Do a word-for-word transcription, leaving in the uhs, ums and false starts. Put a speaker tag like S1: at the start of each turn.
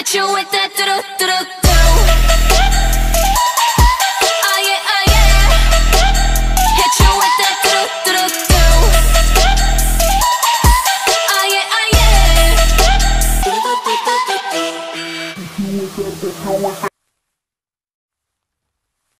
S1: Hit you with that do do do do do. Oh yeah, oh yeah. Hit you with that do do do do. Oh yeah, oh yeah.